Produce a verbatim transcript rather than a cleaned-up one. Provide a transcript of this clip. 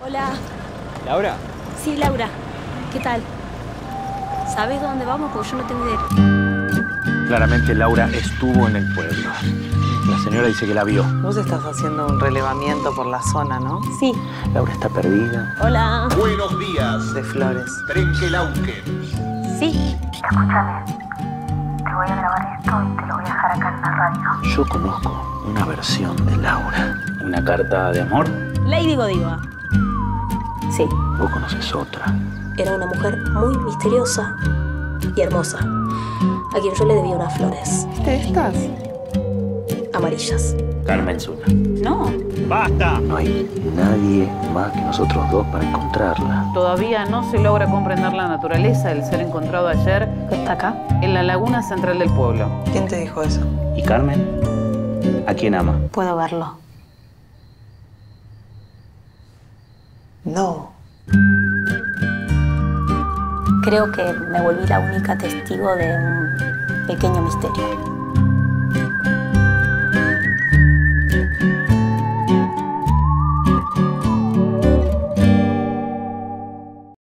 Hola. ¿Laura? Sí, Laura. ¿Qué tal? ¿Sabes dónde vamos? Porque yo no tengo idea. Claramente Laura estuvo en el pueblo. La señora dice que la vio. Vos estás haciendo un relevamiento por la zona, ¿no? Sí. Laura está perdida. Hola. Buenos días. De Flores. Trenquelauquen. Sí. Escúchame, te voy a grabar esto y te lo voy a dejar acá en la radio. Yo conozco una versión de Laura. ¿Una carta de amor? Lady Godiva. Sí. Vos conoces otra. Era una mujer muy misteriosa y hermosa, a quien yo le debía unas flores. ¿Viste estas? Amarillas. Carmen Zuna. No. ¡Basta! No hay nadie más que nosotros dos para encontrarla. Todavía no se logra comprender la naturaleza del ser encontrado ayer ¿Está acá? en la laguna central del pueblo. ¿Quién te dijo eso? ¿Y Carmen? ¿A quién ama? Puedo verlo. No. Creo que me volví la única testigo de un pequeño misterio.